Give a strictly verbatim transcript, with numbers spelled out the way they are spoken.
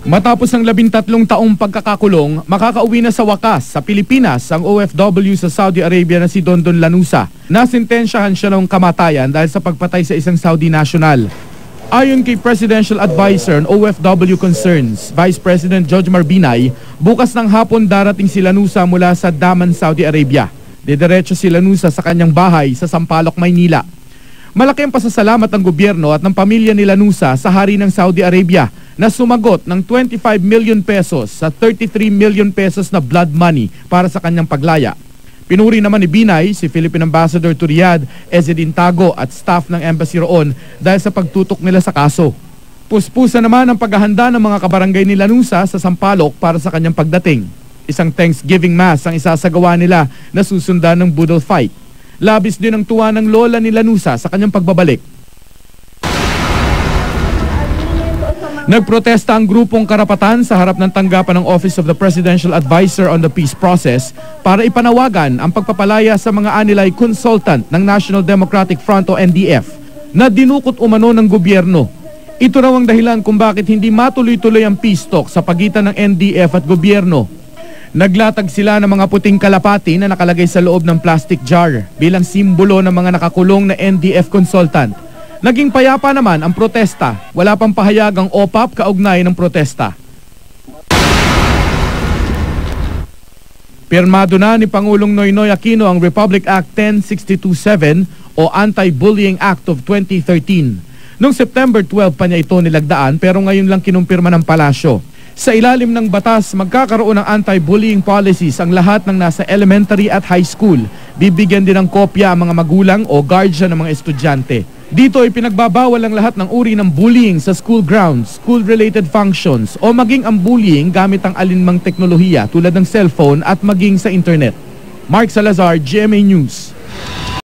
Matapos ng labintatlong taong pagkakakulong, makakauwi na sa wakas sa Pilipinas ang O F W sa Saudi Arabia na si Dondon Lanusa. Nasintensyahan siya ng kamatayan dahil sa pagpatay sa isang Saudi national. Ayon kay Presidential Advisor on O F W Concerns, Vice President George Marbinay, bukas ng hapon darating si Lanusa mula sa Daman, Saudi Arabia. Didiretso si Lanusa sa kanyang bahay sa Sampaloc, Maynila. Malaki ang pasasalamat ng gobyerno at ng pamilya ni Lanusa sa hari ng Saudi Arabia na sumagot ng twenty-five million pesos sa thirty-three million pesos na blood money para sa kanyang paglaya. Pinuri naman ni Binay si Philippine Ambassador to Riyadh, Ezzedine Tago at staff ng embassy roon dahil sa pagtutok nila sa kaso. Puspusa naman ang paghahanda ng mga kabarangay ni Lanusa sa Sampaloc para sa kanyang pagdating. Isang Thanksgiving Mass ang isasagawa nila na susundan ng Budol Fight. Labis din ang tuwa ng lola ni Lanusa sa kanyang pagbabalik. Nagprotesta ang grupong Karapatan sa harap ng tanggapan ng Office of the Presidential Advisor on the Peace Process para ipanawagan ang pagpapalaya sa mga anilay consultant ng National Democratic Front o N D F na dinukot umano ng gobyerno. Ito raw ang dahilan kung bakit hindi matuloy-tuloy ang peace talk sa pagitan ng N D F at gobyerno. Naglatag sila ng mga puting kalapati na nakalagay sa loob ng plastic jar bilang simbolo ng mga nakakulong na N D F consultant. Naging payapa naman ang protesta. Wala pang pahayagang O P A P kaugnay ng protesta. Pirmado na ni Pangulong Noynoy Aquino ang Republic Act ten sixty-two seven o Anti-Bullying Act of twenty thirteen. Noong September twelve pa niya ito nilagdaan pero ngayon lang kinumpirma ng palasyo. Sa ilalim ng batas, magkakaroon ng anti-bullying policies ang lahat ng nasa elementary at high school. Bibigyan din ng kopya ang mga magulang o guardian ng mga estudyante. Dito ay pinagbabawal ang lahat ng uri ng bullying sa school grounds, school-related functions o maging ang bullying gamit ang alinmang teknolohiya tulad ng cellphone at maging sa internet. Mark Salazar, G M A News.